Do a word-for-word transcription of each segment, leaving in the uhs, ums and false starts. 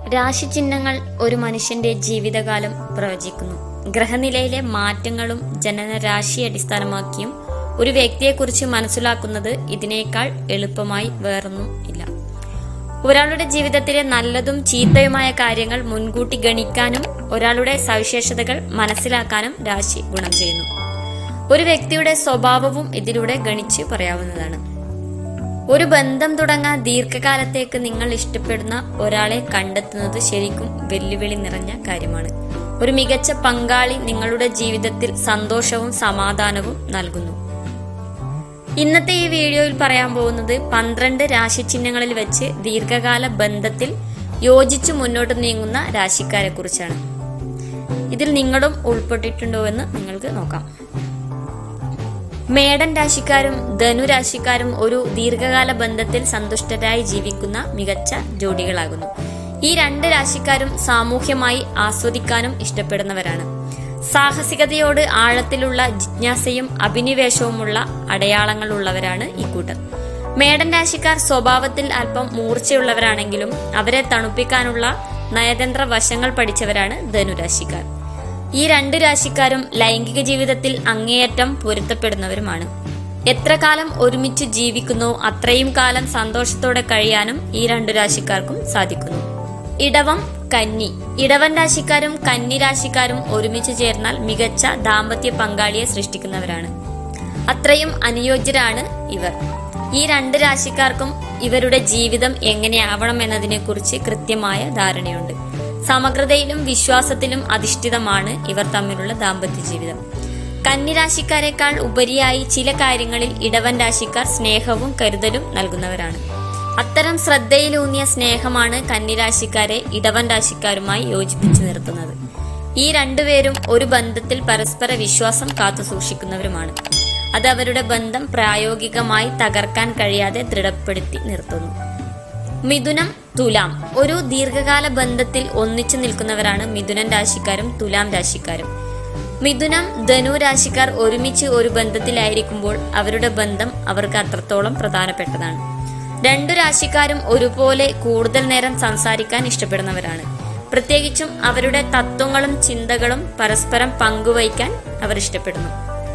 രാശിചിഹ്നങ്ങൾ ഒരു മനുഷ്യന്റെ ജീവിതകാലം പ്രവചിക്കുന്നു. ഗ്രഹനിലയിലെ മാറ്റങ്ങളും ജനനരാശിയെ അടിസ്ഥാനമാക്കിയും ഒരു വ്യക്തിയെക്കുറിച്ച് മനസ്സിലാക്കുന്നത് ഇതിനേക്കാൾ എളുപ്പമായി വേറൊന്നും ഇല്ല. ഒരാളുടെ ജീവിതത്തിലെ നല്ലതും ചീത്തയുമായ കാര്യങ്ങൾ മുൻകൂട്ടി ഗണിക്കാനും ഒരാളുടെ സവിശേഷതകൾ മനസ്സിലാക്കാനും രാശി ഗുണം ചെയ്യുന്നു. ഒരു വ്യക്തിയുടെ സ്വഭാവവും ഇതിലൂടെ ഗണിച്ച് പറയാവുന്നതാണ്. ഒരു ബന്ധം തുടങ്ങാൻ ദീർഘകാലത്തേക്ക് നിങ്ങൾ ഇഷ്ടപ്പെടുന്ന ഒരാളെ കണ്ടെത്തുന്നത് ശരിക്കും വെല്ലുവിളി നിറഞ്ഞ കാര്യമാണ്. ഒരു മികച്ച പങ്കാളി നിങ്ങളുടെ ജീവിതത്തിൽ സന്തോഷവും സമാധാനവും നൽകുന്നു. ഇന്നത്തെ ഈ വീഡിയോയിൽ പറയാൻ പോകുന്നത് പന്ത്രണ്ട് രാശിചിഹ്നങ്ങളിൽ വെച്ച് ദീർഘകാല ബന്ധത്തിൽ യോജിച്ചു മുന്നോട്ട് നീങ്ങുന്ന രാശിക്കാരെ കുറിച്ചാണ്. ഇതിൽ നിങ്ങളും ഉൾപ്പെട്ടിട്ടുണ്ടോ എന്ന് നിങ്ങൾക്ക് നോക്കാം. മേടൻ രാശിക്കാരും ധനുരാശിക്കാരും ഒരു ദീർഘകാല ബന്ധത്തിൽ സന്തുഷ്ടരായി ജീവിക്കുന്ന മികച്ച ജോഡികളാകുന്നു. ഈ രണ്ട് രാശിക്കാരും സാമൂഹ്യമായി ആസ്വദിക്കാനും ഇഷ്ടപ്പെടുന്നവരാണ്. സാഹസികതയോട് ആഴത്തിലുള്ള ജിജ്ഞാസയും അഭിനിവേശവുമുള്ള അടയാളങ്ങളുള്ളവരാണ് ഈ കൂട്ടർ. മേടൻ രാശിക്കാർ സ്വഭാവത്തിൽ അല്പം മൂർച്ചയുള്ളവരാണെങ്കിലും അവരെ തണുപ്പിക്കാനുള്ള നയതന്ത്ര വശങ്ങൾ പഠിച്ചവരാണ് ധനുരാശിക്കാർ. ഈ രണ്ട് രാശിക്കാരും ലൈംഗിക ജീവിതത്തിൽ അങ്ങേയറ്റം പൊരുത്തപ്പെടുന്നവരുമാണ്. എത്ര കാലം ഒരുമിച്ച് ജീവിക്കുന്നോ അത്രയും കാലം സന്തോഷത്തോടെ കഴിയാനും ഈ രണ്ടു രാശിക്കാർക്കും സാധിക്കുന്നു. ഇടവം കന്നി ഇടവൻ രാശിക്കാരും കന്നി രാശിക്കാരും ഒരുമിച്ച് ചേർന്നാൽ മികച്ച ദാമ്പത്യ പങ്കാളിയെ സൃഷ്ടിക്കുന്നവരാണ്. അത്രയും അനുയോജ്യരാണ് ഇവർ. ഈ രണ്ട് രാശിക്കാർക്കും ഇവരുടെ ജീവിതം എങ്ങനെയാവണം എന്നതിനെ കുറിച്ച് കൃത്യമായ ധാരണയുണ്ട്. സമഗ്രതയിലും വിശ്വാസത്തിലും അധിഷ്ഠിതമാണ് ഇവർ തമ്മിലുള്ള ദാമ്പത്യ ജീവിതം. കന്നി രാശിക്കാരെക്കാൾ ഉപരിയായി ചില കാര്യങ്ങളിൽ ഇടവൻ രാശിക്കാർ സ്നേഹവും കരുതലും നൽകുന്നവരാണ്. അത്തരം ശ്രദ്ധയിലൂന്നിയ സ്നേഹമാണ് കന്നിരാശിക്കാരെ ഇടവൻ രാശിക്കാരുമായി യോജിപ്പിച്ചു നിർത്തുന്നത്. ഈ രണ്ടുപേരും ഒരു ബന്ധത്തിൽ പരസ്പര വിശ്വാസം കാത്തു സൂക്ഷിക്കുന്നവരുമാണ്. അത് അവരുടെ ബന്ധം പ്രായോഗികമായി തകർക്കാൻ കഴിയാതെ ദൃഢപ്പെടുത്തി നിർത്തുന്നു. മിഥുനം തുലാം ഒരു ദീർഘകാല ബന്ധത്തിൽ ഒന്നിച്ചു നിൽക്കുന്നവരാണ് മിഥുനൻ രാശിക്കാരും തുലാം രാശിക്കാരും. മിഥുനം ധനു രാശിക്കാർ ഒരുമിച്ച് ഒരു ബന്ധത്തിലായിരിക്കുമ്പോൾ അവരുടെ ബന്ധം അവർക്ക് അത്രത്തോളം പ്രധാനപ്പെട്ടതാണ്. രണ്ടു രാശിക്കാരും ഒരുപോലെ കൂടുതൽ നേരം സംസാരിക്കാൻ ഇഷ്ടപ്പെടുന്നവരാണ്. പ്രത്യേകിച്ചും അവരുടെ തത്വങ്ങളും ചിന്തകളും പരസ്പരം പങ്കുവയ്ക്കാൻ അവർ ഇഷ്ടപ്പെടുന്നു.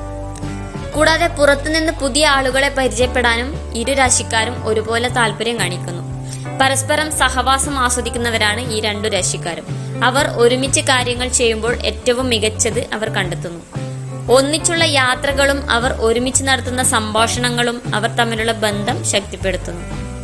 കൂടാതെ പുറത്തുനിന്ന് പുതിയ ആളുകളെ പരിചയപ്പെടാനും ഇരു രാശിക്കാരും ഒരുപോലെ താല്പര്യം കാണിക്കുന്നു. പരസ്പരം സഹവാസം ആസ്വദിക്കുന്നവരാണ് ഈ രണ്ടു രാശിക്കാരും. അവർ ഒരുമിച്ച് കാര്യങ്ങൾ ചെയ്യുമ്പോൾ ഏറ്റവും മികച്ചത് അവർ കണ്ടെത്തുന്നു. ഒന്നിച്ചുള്ള യാത്രകളും അവർ ഒരുമിച്ച് നടത്തുന്ന സംഭാഷണങ്ങളും അവർ തമ്മിലുള്ള ബന്ധം ശക്തിപ്പെടുത്തുന്നു.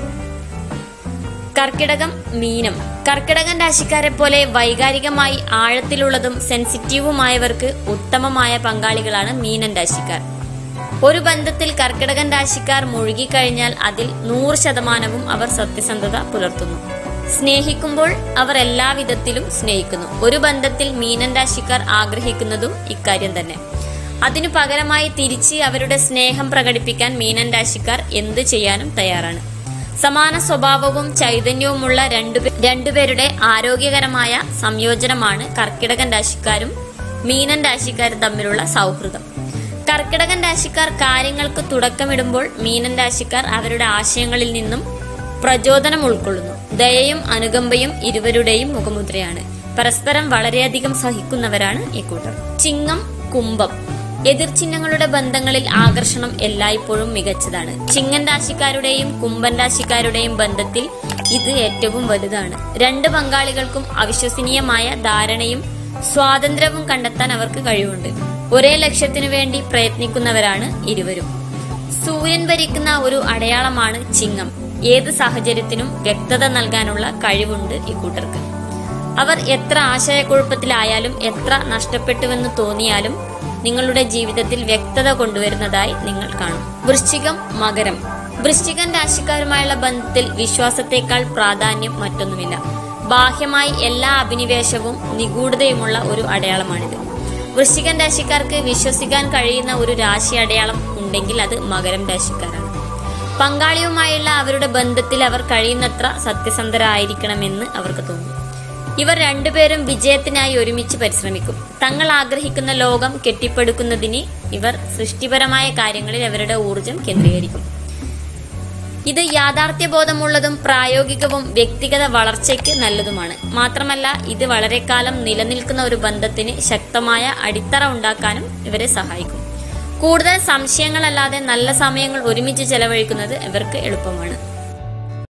കർക്കിടകം മീനം കർക്കിടകൻ രാശിക്കാരെ പോലെ വൈകാരികമായി ആഴത്തിലുള്ളതും സെൻസിറ്റീവുമായവർക്ക് ഉത്തമമായ പങ്കാളികളാണ് മീനൻ രാശിക്കാർ. ഒരു ബന്ധത്തിൽ കർക്കിടകൻ രാശിക്കാർ മുഴുകിക്കഴിഞ്ഞാൽ അതിൽ നൂറ് ശതമാനവും അവർ സത്യസന്ധത പുലർത്തുന്നു. സ്നേഹിക്കുമ്പോൾ അവർ എല്ലാവിധത്തിലും സ്നേഹിക്കുന്നു. ഒരു ബന്ധത്തിൽ മീനൻ രാശിക്കാർ ആഗ്രഹിക്കുന്നതും ഇക്കാര്യം തന്നെ. അതിനു പകരമായി തിരിച്ച് അവരുടെ സ്നേഹം പ്രകടിപ്പിക്കാൻ മീനൻ രാശിക്കാർ എന്തു ചെയ്യാനും തയ്യാറാണ്. സമാന സ്വഭാവവും ചൈതന്യവുമുള്ള രണ്ടു രണ്ടുപേരുടെ ആരോഗ്യകരമായ സംയോജനമാണ് കർക്കിടകൻ രാശിക്കാരും മീനൻ രാശിക്കാരും തമ്മിലുള്ള സൗഹൃദം. കർക്കിടകൻ രാശിക്കാർ കാര്യങ്ങൾക്ക് തുടക്കമിടുമ്പോൾ മീനൻ രാശിക്കാർ അവരുടെ ആശയങ്ങളിൽ നിന്നും പ്രചോദനം ഉൾക്കൊള്ളുന്നു. ദയയും അനുകമ്പയും ഇരുവരുടെയും മുഖമുദ്രയാണ്. പരസ്പരം വളരെയധികം സഹിക്കുന്നവരാണ് ഈ കൂട്ടർ. ചിങ്ങം കുംഭം എതിർചിഹ്നങ്ങളുടെ ബന്ധങ്ങളിൽ ആകർഷണം എല്ലായ്പ്പോഴും മികച്ചതാണ്. ചിങ്ങൻ രാശിക്കാരുടെയും കുംഭൻ രാശിക്കാരുടെയും ബന്ധത്തിൽ ഇത് ഏറ്റവും വലുതാണ്. രണ്ട് പങ്കാളികൾക്കും അവിശ്വസനീയമായ ധാരണയും സ്വാതന്ത്ര്യവും കണ്ടെത്താൻ അവർക്ക് കഴിവുണ്ട്. ഒരേ ലക്ഷ്യത്തിനു വേണ്ടി പ്രയത്നിക്കുന്നവരാണ് ഇരുവരും. സൂര്യൻ ഭരിക്കുന്ന ഒരു അടയാളമാണ് ചിങ്ങം. ഏത് സാഹചര്യത്തിനും വ്യക്തത നൽകാനുള്ള കഴിവുണ്ട് ഈ കൂട്ടർക്ക്. അവർ എത്ര ആശയക്കുഴപ്പത്തിലായാലും എത്ര നഷ്ടപ്പെട്ടുവെന്ന് തോന്നിയാലും നിങ്ങളുടെ ജീവിതത്തിൽ വ്യക്തത കൊണ്ടുവരുന്നതായി നിങ്ങൾ കാണും. വൃശ്ചികം മകരം വൃശ്ചികൻ രാശിക്കാരുമായുള്ള ബന്ധത്തിൽ വിശ്വാസത്തെക്കാൾ പ്രാധാന്യം മറ്റൊന്നുമില്ല. ബാഹ്യമായി എല്ലാ അഭിനിവേശവും നിഗൂഢതയുമുള്ള ഒരു അടയാളമാണിത്. വൃശ്ചികൻ രാശിക്കാർക്ക് വിശ്വസിക്കാൻ കഴിയുന്ന ഒരു രാശി അടയാളം ഉണ്ടെങ്കിൽ അത് മകരം രാശിക്കാരാണ്. പങ്കാളിയുമായുള്ള അവരുടെ ബന്ധത്തിൽ അവർ കഴിയുന്നത്ര സത്യസന്ധരായിരിക്കണമെന്ന് അവർക്ക് തോന്നുന്നു. ഇവർ രണ്ടുപേരും വിജയത്തിനായി ഒരുമിച്ച് പരിശ്രമിക്കും. തങ്ങൾ ആഗ്രഹിക്കുന്ന ലോകം കെട്ടിപ്പടുക്കുന്നതിന് ഇവർ സൃഷ്ടിപരമായ കാര്യങ്ങളിൽ അവരുടെ ഊർജം കേന്ദ്രീകരിക്കും. ഇത് യാഥാർത്ഥ്യബോധമുള്ളതും പ്രായോഗികവും വ്യക്തിഗത വളർച്ചയ്ക്ക് നല്ലതുമാണ്. മാത്രമല്ല ഇത് വളരെ കാലം നിലനിൽക്കുന്ന ഒരു ബന്ധത്തിന് ശക്തമായ അടിത്തറ ഉണ്ടാക്കാനും ഇവരെ സഹായിക്കും. കൂടുതൽ സംശയങ്ങളല്ലാതെ നല്ല സമയങ്ങൾ ഒരുമിച്ച് ചെലവഴിക്കുന്നത് ഇവർക്ക് എളുപ്പമാണ്.